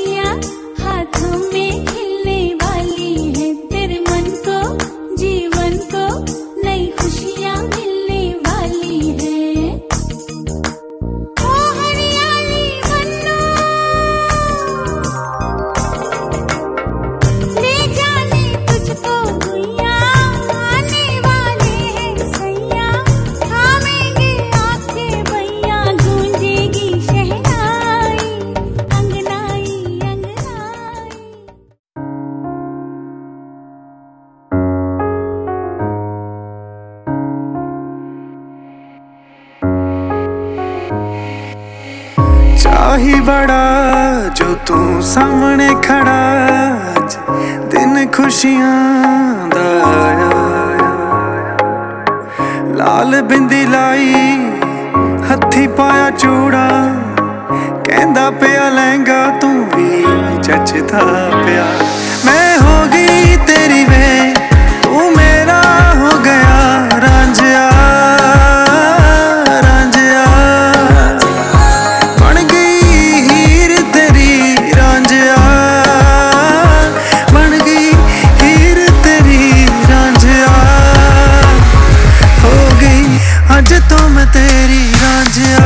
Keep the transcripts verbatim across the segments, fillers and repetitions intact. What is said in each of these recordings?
खुशियाँ हाथों में खिलने वाली है, तेरे मन को जीवन को नई खुशियाँ मिलने वाली है। ओ हरियाली बन्नो ले जाने तुझको दुनिया, आने वाले हैं सैया, थामेंगे आपके भैया, गूंजेगी शहनाई अंगनाई अंगनाई। चाही बड़ा जो तू सामने खड़ा, अज दिन खुशियां दा आया। लाल बिंदी लाई हथी पाया चूड़ा, कहंदा पिया लहंगा तू भी जचदा पिया। मैं हो गई तेरी वे तू मेरा हो गया रांझिया रांझिया, बन गई हीर तेरी रांझिया, बन गई हीर तेरी रांझिया, हो गई अज तो मैं तेरी रांझिया।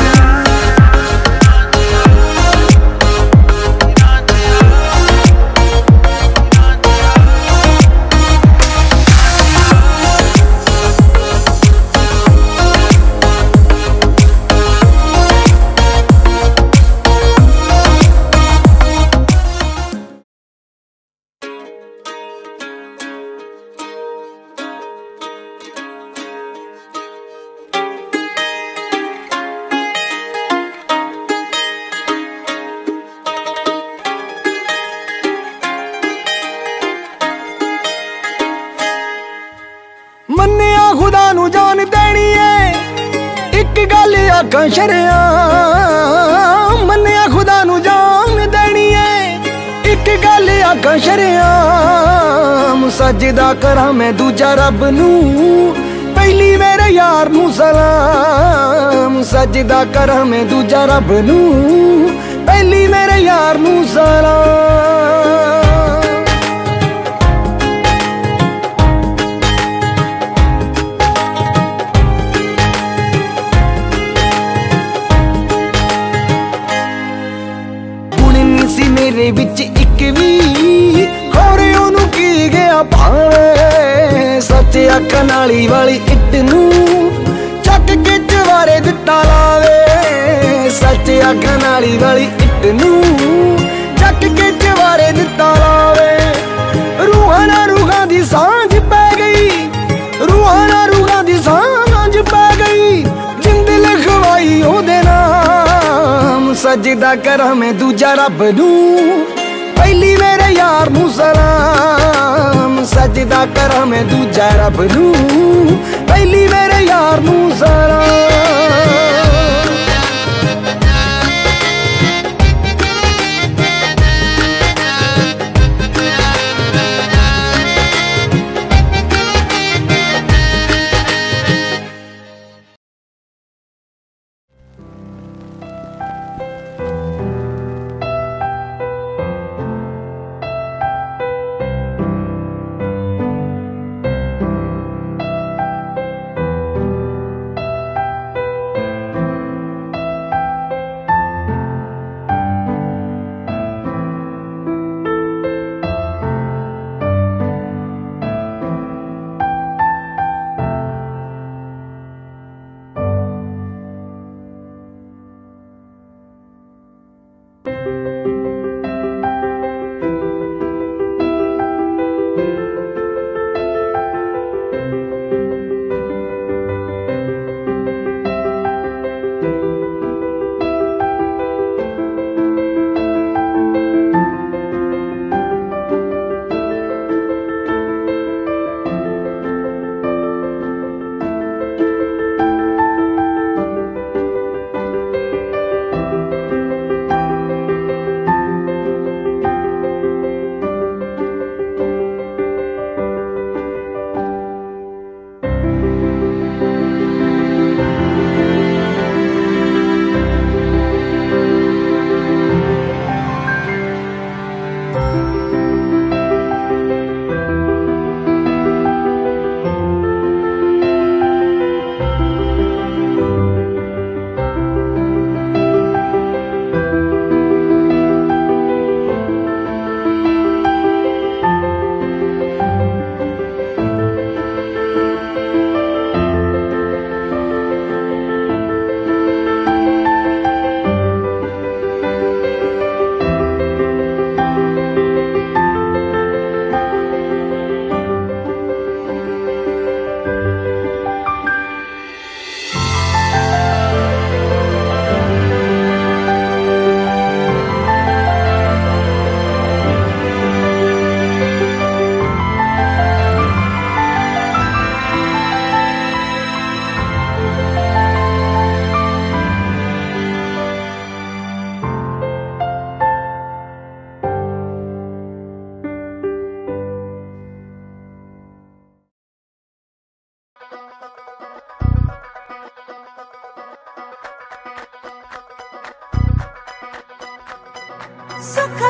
मन्निया खुदा नू जान देनी है, एक गल आखां शरेआम। मन्निया खुदा नू जान देनी है, एक गल आखां शरेआम। सजदा करा मैं दूजा रब नू, पहली मेरे यार नू सलाम। सजदा करा मैं दूजा रब नू, पहली मेरे यार नू सलाम। मेरे विच इक भी होरे ओनू की गया भावे, सच अखन नाली वाली इट नू चक के चवारे दिता लावे। सच अखन नाली वाली इट नू चक के चवारे दिता लावे। रूहां नाल रूहां दी सांझ पै गई, रूहां नाल रूहां दी सांझ पै गई, जिंद लिखवाई ओदे नाम। सजदा करा मैं दूजा रब नू, पहली मेरे यार नू सलाम। सजदा करा मैं दूजा रब नू, पहली मेरे यार नू सलाम।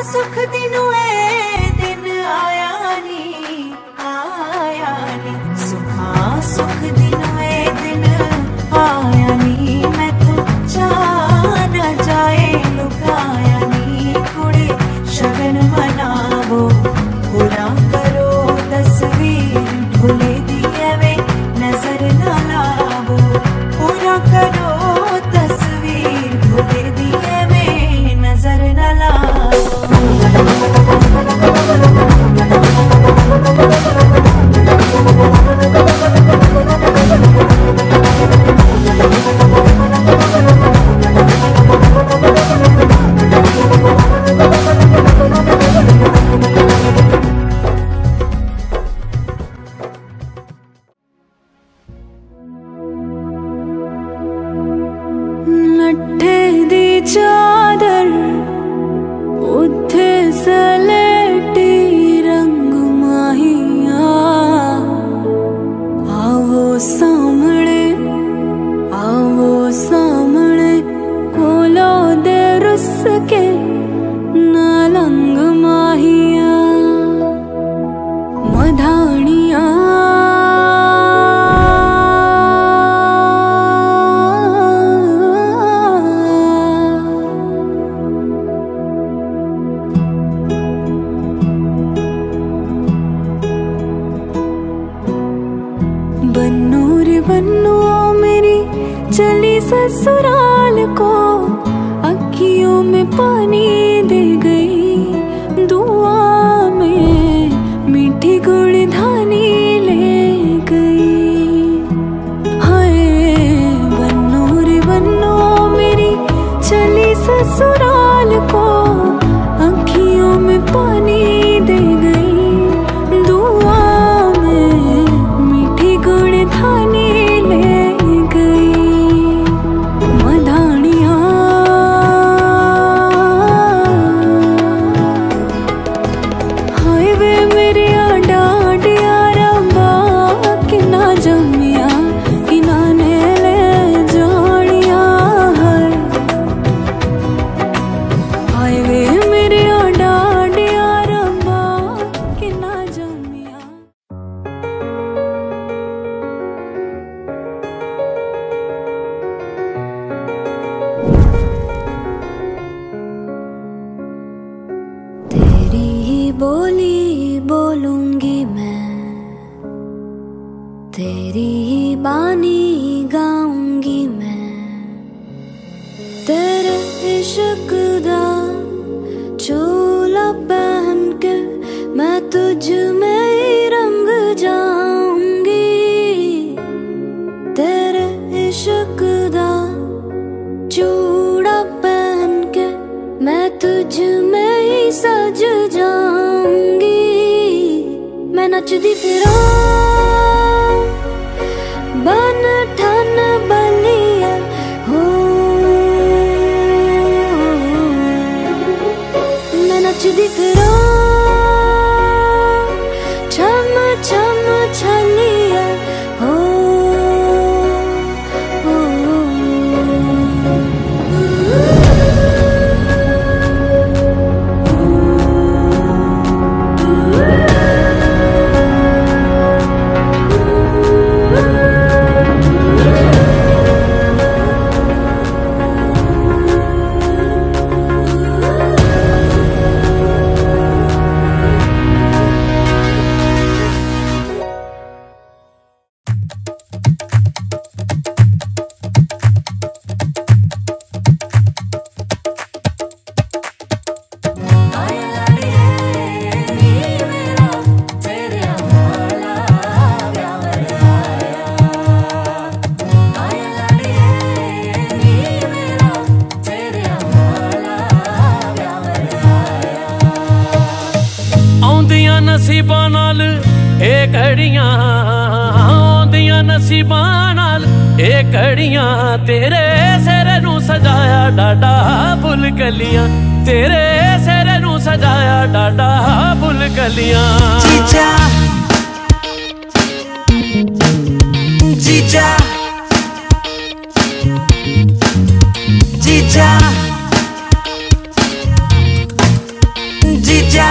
सुख दिनों ए दिन आया नी आया नी सुखा सुख दिनों ए दिन आया नी मैं तो जा न जाए लुकाया नी कुड़े शगन मनावो पूरा करो तस्वीर ढोले दिए में नजर न लावो पूरा करो तस्वीर ढोले दिए में नजर न लावो। लट्ठे दी चादर उथे सलेटी रंग माहिया आवो सामने आवो सामने कोलो दे रुस के नालंग माहिया मधानिया बन्नो रे बन्नो मेरी चली ससुराल को अखियों में पानी दे गई दुआ में मीठी गुड़ धानी ले गई। हाय बन्नो रे बन्नो मेरी चली ससुराल को अखियों में पानी दे गई दुआ में मीठी गुड़ धानी ले गई मधानिया। हाय वे मेरे डाडिया रबा किना जमिया किना ने ले जानिया है। हाय वे मेरे डाडिया रबा किना जमिया। तेरी ही बोली बोलूंगी मैं तेरी ही बानी गाऊंगी मैं तेरे इश्क दा चोला पहन के मैं तुझ में ही रंग जाऊंगी तेरे इश्क दा चूड़ा पहन के मैं तुझ में ही सज जाऊंगी। मैं नचदी फिरां बन ठन बलिया हो मैं नचदी फिरां छम छम छलिया हो नसीबां नाल ए घड़ियां आउंदियां नसीबां नाल ए घड़ियां तेरे सिर नू सजाया डाडा फुल कलियां तेरे सिर नू सजाया डाडा फुल कलियां। जीजा जीजा जीजा जीजा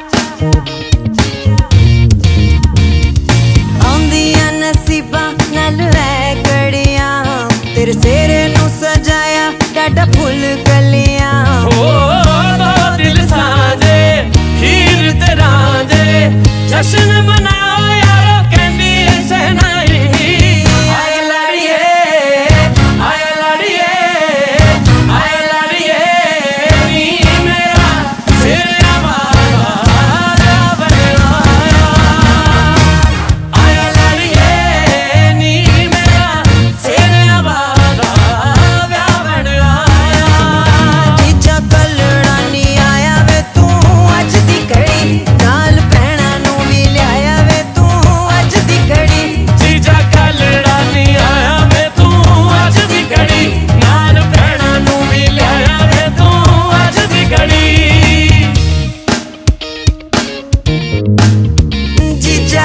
आंदियां नसीबा नाल है घड़ियां तेरे सेरे नू सजाया डाडा फुल कलियां ओ दो दिल साजे खीर ते रांझे जश्न मनाओ यारो कहंदी सहनाई आए लाड़िए आए लाड़िए आए लाड़िए नी मेरा सिर आवारा बनया आए लाड़िए नी मेरा सिर आवारा बनया जीजा कलड़ा नी आया वे तू अज दी घड़ी नाल भैणां नू भी लियाया वे तू अज दी घड़ी जीजा कलड़ा नी आया वे तू अज दी घड़ी नाल भैणां नू भी लियाया वे तू अज दी घड़ी जीजा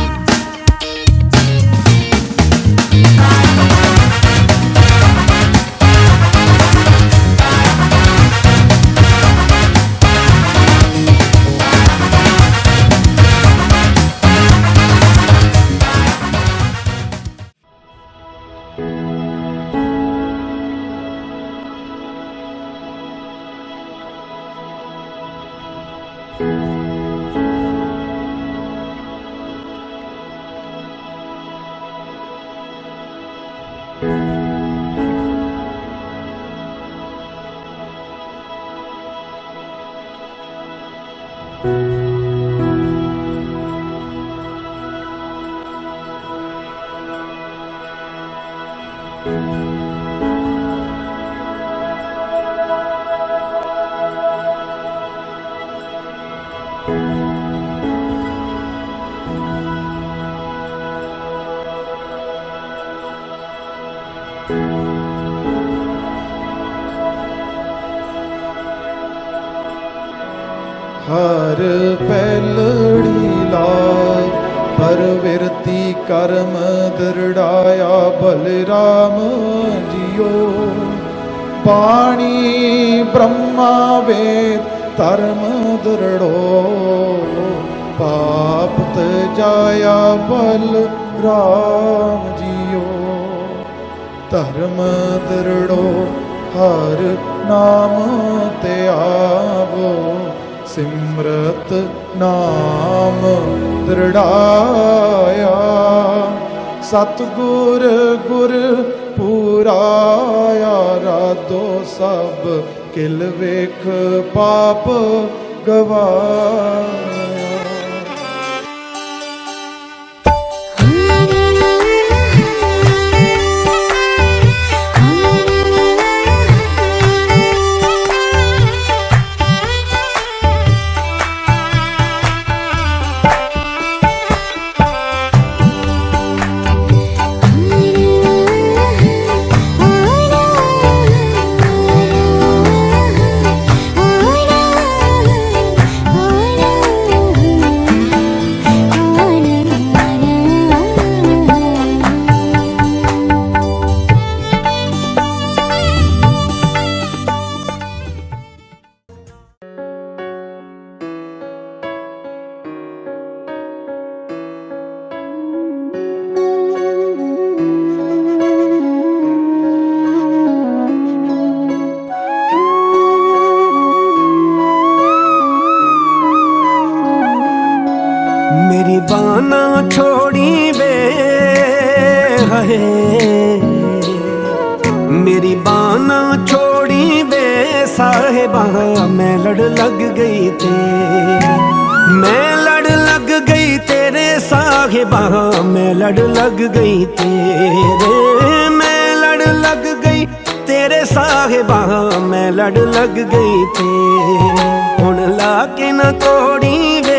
हर पैलड़ी लाय परविरती कर्म दृढ़ाया बलराम जियो पाणी ब्रह्मा वेद धर्म दृढ़ो पाप तजाया बलराम जियो धर्म दृढ़ो हर नाम ते आवो सिमरत नाम दृढ़ाया सतगुर गुर पुराया राधो सब किल वेख पाप गवाया बाना छोड़ी वे है मेरी बाना छोड़ी वे साहिबा मैं लड़ लग गई ते मैं लड़ लग गई तेरे साहिबा मैं लड़ लग गई तेरे मैं लड़ लग गई तेरे साहिबा मैं लड़ लग गई ते हुण ला के न तोड़ी वे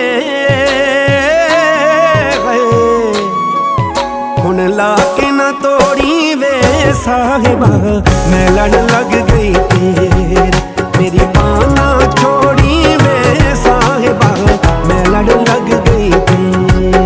हुण ला के न तोड़ी वे साहिबा मैं लड़ लग गई तेरे मेरी बाना छोड़ी वे साहिबा मैं लड़ लग गई तेरे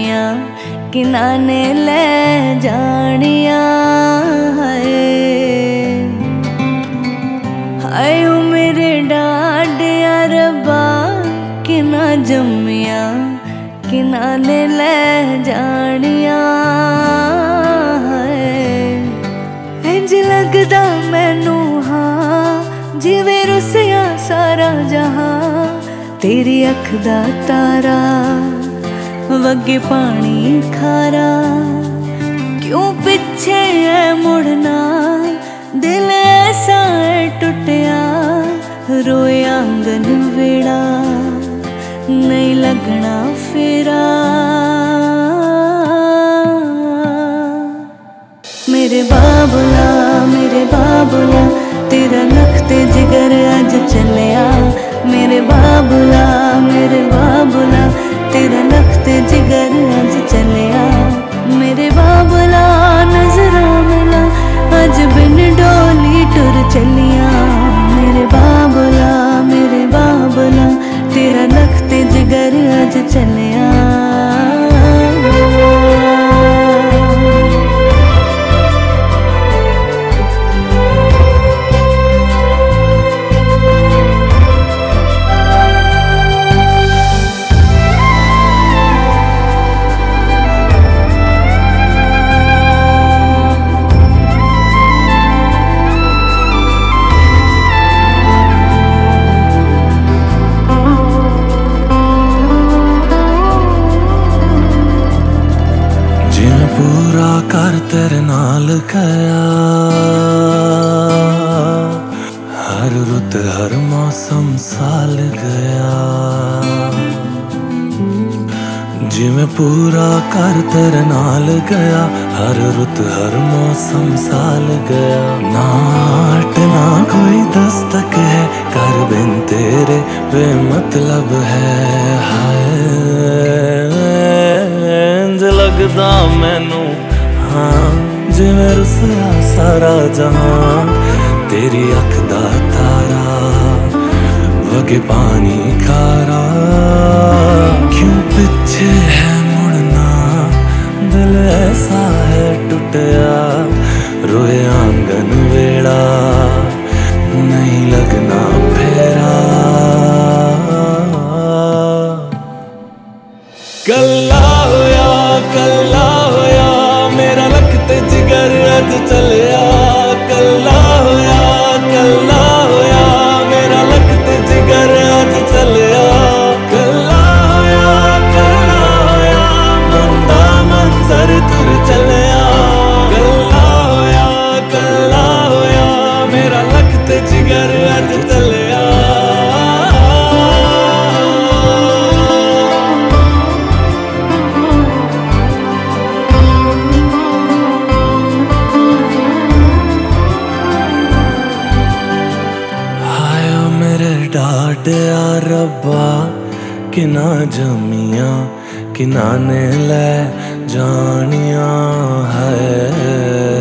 जम्मिया किना ने ले जानिया हाय हाय ओ मेरे डाडिया रब्बा किना जम्मिया किना ने ले जानिया इंज लगदा मैनू हाँ जिवें रुसिया सारा जहां तेरी अख दा तारा वगे पानी खारा क्यों पीछे है मुड़ना दिल ऐसा है टुटिया रोए आंगन वेड़ा नहीं लगना फेरा मेरे बाबुला मेरे बाबुला तेरा नखते जिगर अज चलिया मेरे बाबुला मेरे बाबुला तेरा नखते जिगर अज चलिया मेरे बाबुला नजरा मिला अज बिन डोली टुर चलिया मेरे बाबुला मेरे बाबुला तेरा नखते जिगर अज चलिया कर तेरे नाल गया हर रुत हर मौसम साल गया जिवें पूरा कर तेरे नाल गया हर रुत हर मौसम साल गया ना हट ना कोई दस्तक है कर बिन तेरे बेमतलब है हाय लगदा मैनू हाँ जिवें रुसिया सारा जहां तेरी अख दा तारा वगे पानी खारा क्यों पीछे है मुड़ना दिल ऐसा है टुटिया रोए आंगन वेड़ा नहीं लगना फेरा कल्ला होया कल्ला होया मेरा लखते जिगर अज चलिया कल्ला होया कल्ला होया मेरा लखते जिगर अज चलिया कल्ला होया कल्ला होया बंदा मंजर तुर चलिया कल्ला होया कल्ला होया मेरा लखते जिगर अज चलिया डाडिया रब्बा किना जमिया किना ने ले जानिया है